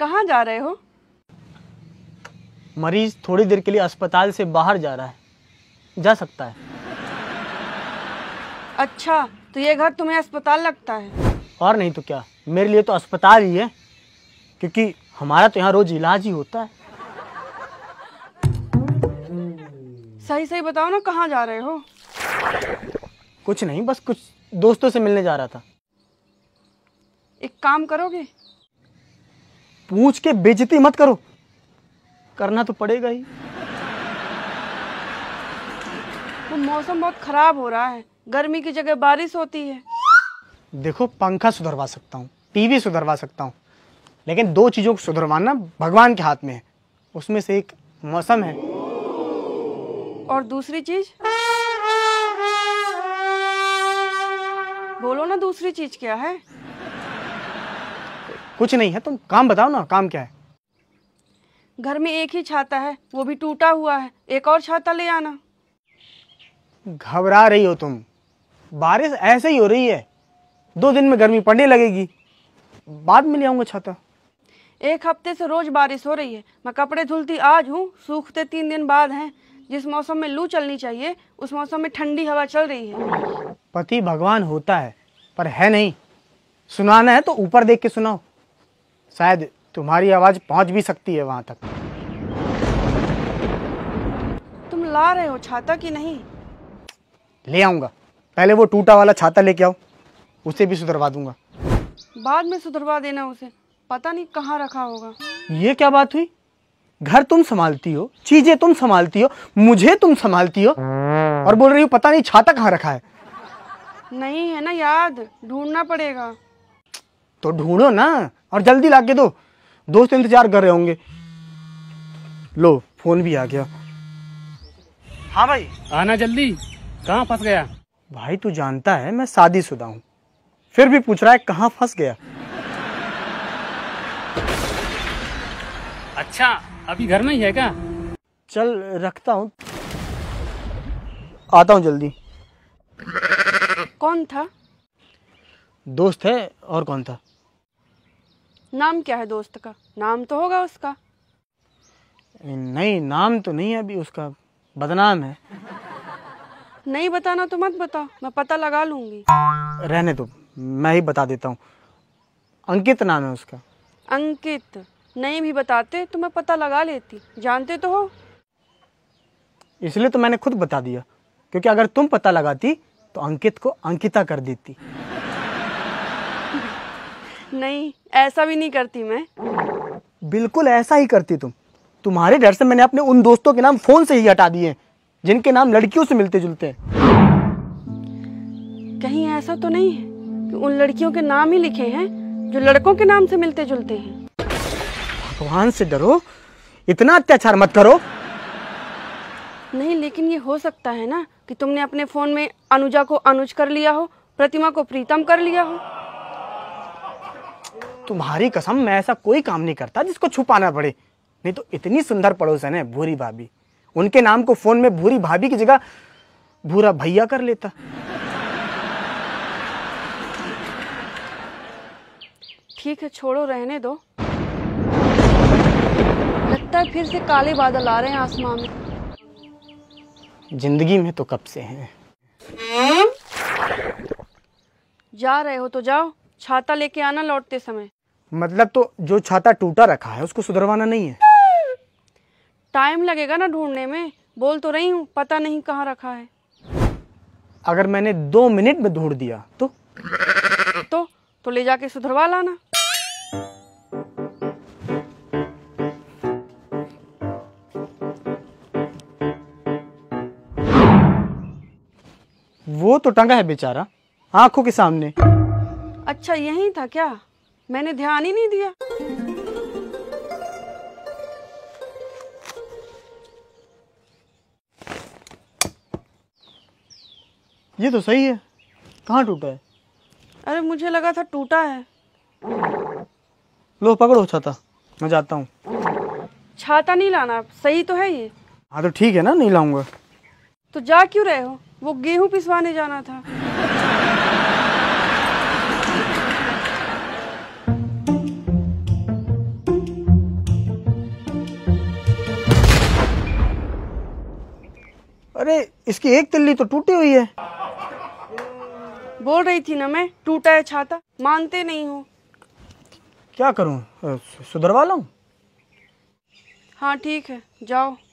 कहाँ जा रहे हो? मरीज थोड़ी देर के लिए अस्पताल से बाहर जा रहा है, जा सकता है। अच्छा, तो ये घर तुम्हें अस्पताल लगता है? और नहीं तो क्या, मेरे लिए तो अस्पताल ही है, क्योंकि हमारा तो यहाँ रोज इलाज ही होता है। सही सही बताओ ना, कहाँ जा रहे हो? कुछ नहीं, बस कुछ दोस्तों से मिलने जा रहा था। एक काम करोगे? पूछ के बेइज्जती मत करो, करना तो पड़ेगा ही। वो मौसम बहुत खराब हो रहा है, गर्मी की जगह बारिश होती है। देखो, पंखा सुधरवा सकता हूँ, टीवी सुधरवा सकता हूँ, लेकिन दो चीजों को सुधरवाना भगवान के हाथ में है। उसमें से एक मौसम है, और दूसरी चीज? बोलो ना, दूसरी चीज क्या है? कुछ नहीं है, तुम काम बताओ ना, काम क्या है? घर में एक ही छाता है, वो भी टूटा हुआ है, एक और छाता ले आना। घबरा रही हो तुम, बारिश ऐसे ही हो रही है, 2 दिन में गर्मी पड़ने लगेगी, बाद में ले आऊंगा छाता। एक हफ्ते से रोज बारिश हो रही है, मैं कपड़े धुलती आज हूँ, सूखते 3 दिन बाद हैं। जिस मौसम में लू चलनी चाहिए, उस मौसम में ठंडी हवा चल रही है। पति भगवान होता है, पर है नहीं। सुनाना है तो ऊपर देख के सुनाओ, शायद तुम्हारी आवाज पहुंच भी सकती है वहां तक। तुम ला रहे हो छाता कि नहीं? ले आऊंगा, पहले वो टूटा वाला छाता लेके आओ, उसे भी सुधरवा दूंगा। बाद में सुधरवा देना उसे, पता नहीं कहाँ रखा होगा। ये क्या बात हुई? घर तुम संभालती हो, चीजें तुम संभालती हो, मुझे तुम संभालती हो, और बोल रही हो पता नहीं छाता कहाँ रखा है। नहीं है ना याद, ढूंढना पड़ेगा। तो ढूंढो ना, और जल्दी लाके दो, दोस्त इंतजार कर रहे होंगे। लो, फोन भी आ गया। हाँ भाई, आना जल्दी, कहाँ फंस गया? भाई तू जानता है मैं शादीशुदा हूँ, फिर भी पूछ रहा है कहाँ फंस गया। अच्छा, अभी घर में ही है क्या? चल रखता हूँ, आता हूँ जल्दी। कौन था? दोस्त है, और कौन था? नाम क्या है दोस्त का? नाम तो होगा उसका। नहीं, नाम तो नहीं है अभी उसका, बदनाम है। नहीं बताना तो मत बताओ, मैं पता लगा लूंगी। रहने दो, मैं ही बता देता हूँ। अंकित नाम है उसका। अंकित? नहीं भी बताते तो मैं पता लगा लेती, जानते तो हो। इसलिए तो मैंने खुद बता दिया, क्योंकि अगर तुम पता लगाती तो अंकित को अंकिता कर देती। नहीं, ऐसा भी नहीं करती मैं। बिल्कुल ऐसा ही करती तुम। तुम्हारे डर से मैंने अपने उन दोस्तों के नाम फोन से ही हटा दिए जिनके नाम लड़कियों से मिलते जुलते हैं। कहीं ऐसा तो नहीं है कि उन लड़कियों के नाम ही लिखे हैं जो लड़कों के नाम से मिलते जुलते हैं? भगवान से डरो, इतना अत्याचार मत करो। नहीं, लेकिन ये हो सकता है ना कि तुमने अपने फोन में अनुजा को अनुज कर लिया हो, प्रतिमा को प्रीतम कर लिया हो। तुम्हारी कसम, मैं ऐसा कोई काम नहीं करता जिसको छुपाना पड़े। नहीं तो इतनी सुंदर पड़ोसन है भूरी भाभी, उनके नाम को फोन में भूरी भाभी की जगह भूरा भैया कर लेता। ठीक है, छोड़ो, रहने दो। लगता है फिर से काले बादल आ रहे हैं आसमान में। जिंदगी में तो कब से हैं। जा रहे हो तो जाओ, छाता लेके आना लौटते समय। मतलब तो जो छाता टूटा रखा है उसको सुधरवाना नहीं है? टाइम लगेगा ना ढूंढने में, बोल तो रही हूँ पता नहीं कहाँ रखा है। अगर मैंने 2 मिनट में ढूंढ दिया तो ले जाके सुधरवा लाना। वो तो टंगा है बेचारा आंखों के सामने। अच्छा, यही था क्या? मैंने ध्यान ही नहीं दिया। ये तो सही है, कहाँ टूटा है? अरे मुझे लगा था टूटा है। लो पकड़ो छाता, मैं जाता हूँ। छाता नहीं लाना, सही तो है ये। हाँ तो ठीक है ना, नहीं लाऊंगा। तो जा क्यों रहे हो? वो गेहूं पिसवाने जाना था। अरे इसकी एक तिल्ली तो टूटी हुई है। बोल रही थी ना मैं, टूटा है छाता, मानते नहीं हो। क्या करूं, सुधरवा लूं? हाँ ठीक है, जाओ।